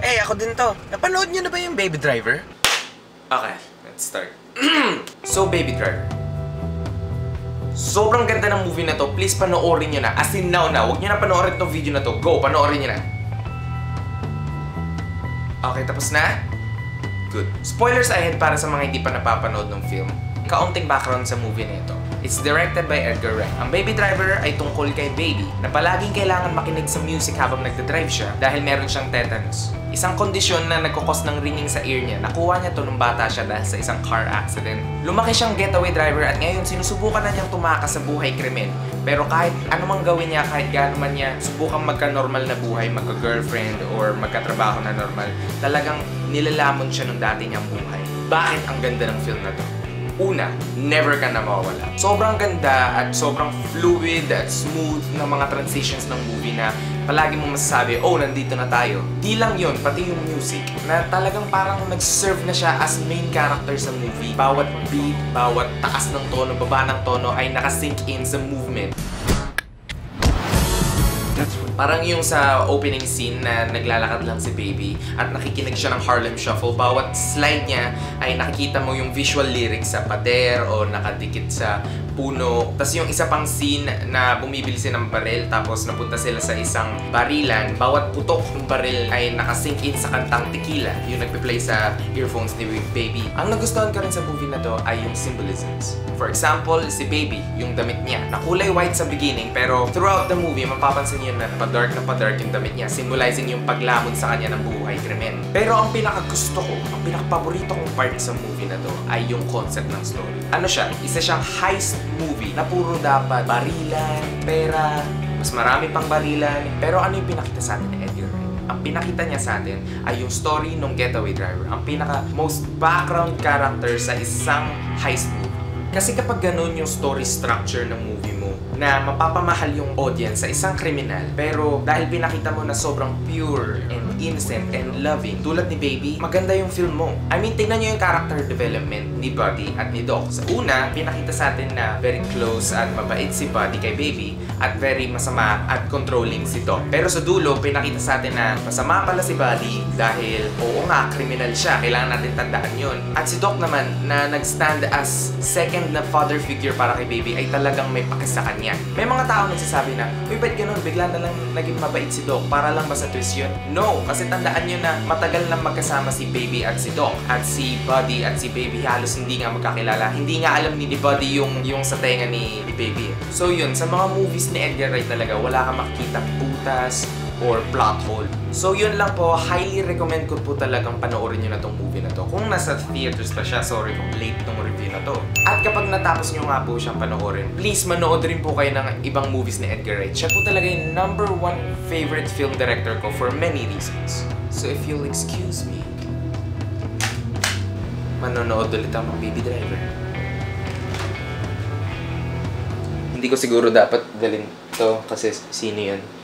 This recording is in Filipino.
ako din to. Napanood niyo na ba yung Baby Driver? Okay, let's start. So, Baby Driver. Sobrang ganda ng movie na to. Please panoorin nyo na. As in now na. Huwag nyo na panoorin tong video na to. Go, panoorin nyo na. Okay, tapos na? Good. Spoilers ahead para sa mga hindi pa napapanood ng film. Kaunting background sa movie na ito. It's directed by Edgar Wright. Ang Baby Driver ay tungkol kay Baby na palaging kailangan makinig sa music habang nagdadrive siya dahil meron siyang tetanus. Isang kondisyon na nagkukos ng ringing sa ear niya. Nakuha niya to nung bata siya dahil sa isang car accident. Lumaki siyang getaway driver at ngayon sinusubukan na niyang tumakas sa buhay krimen. Pero kahit anumang gawin niya, kahit gaano man niya subukang magka-normal na buhay, magka-girlfriend or magka-trabaho na normal, talagang nilalamon siya nung dati niyang buhay. Bakit ang ganda ng film na to? Una, never ka na mawawala. Sobrang ganda at sobrang fluid at smooth na mga transitions ng movie na palagi mo masasabi, oh, nandito na tayo. Di lang yun, pati yung music na talagang parang nag-serve na siya as main character sa movie. Bawat beat, bawat taas ng tono, baba ng tono ay nakasync in sa movement. Parang yung sa opening scene na naglalakad lang si Baby at nakikinig siya ng Harlem Shuffle. Bawat slide niya ay nakikita mo yung visual lyrics sa pader o nakadikit sa puno. Tapos yung isa pang scene na bumibili sila ng baril tapos napunta sila sa isang barilan. Bawat putok ng baril ay nakasync in sa kantang Tequila, yung nagpe-play sa earphones ni Baby. Ang nagustuhan ko rin sa movie na to ay yung symbolisms. For example, si Baby, yung damit niya, na kulay white sa beginning pero throughout the movie, mapapansin niyo na pa-dark yung damit niya, symbolizing yung paglamon sa kanya ng buhay krimen. Pero ang pinakagusto ko, ang pinakapaborito kong part sa movie na to ay yung concept ng story. Ano siya? Isa siyang heist movie na puro dapat barilan, pera, mas marami pang barilan. Pero ano yung pinakita sa atin ni Edgar Wright? Ang pinakita niya sa atin ay yung story ng getaway driver. Ang pinaka-most background character sa isang heist movie. Kasi kapag ganun yung story structure ng movie mo, na mapapamahal yung audience sa isang kriminal, pero dahil pinakita mo na sobrang pure and innocent and loving, tulad ni Baby, maganda yung film mo. I mean, tingnan nyo yung character development ni Buddy at ni Doc. Sa una, pinakita sa atin na very close at mabait si Buddy kay Baby at very masama at controlling si Doc. Pero sa dulo, pinakita sa atin na masama pala si Buddy dahil, oo nga, kriminal siya. Kailangan natin tandaan yun. At si Doc naman, na nag-stand as second na father figure para kay Baby, ay talagang may paki sa kanya. May mga tao nagsasabi na, uy, ba't ganun? Bigla na lang naging mabait si Doc para lang ba sa twist yun? No, kasi tandaan nyo na matagal lang magkasama si Baby at si Doc. At si Buddy at si Baby halos hindi nga magkakilala. Hindi nga alam ni Buddy yung sa tenga ni Baby. So yun, sa mga movies ni Edgar Wright talaga, wala kang makikita butas or plot hole. So yun lang po, highly recommend ko po talagang panoorin nyo na tong movie na to. Kung nasa theaters pa siya, sorry kung late tong review na to. At kapag natapos nyo nga po siyang panoorin, please manood rin po kayo ng ibang movies ni Edgar Wright. Siya po talaga yung #1 favorite film director ko for many reasons. So if you'll excuse me, manonood ulit ako ng Baby Driver. Hindi ko siguro dapat dalhin to kasi sino yun.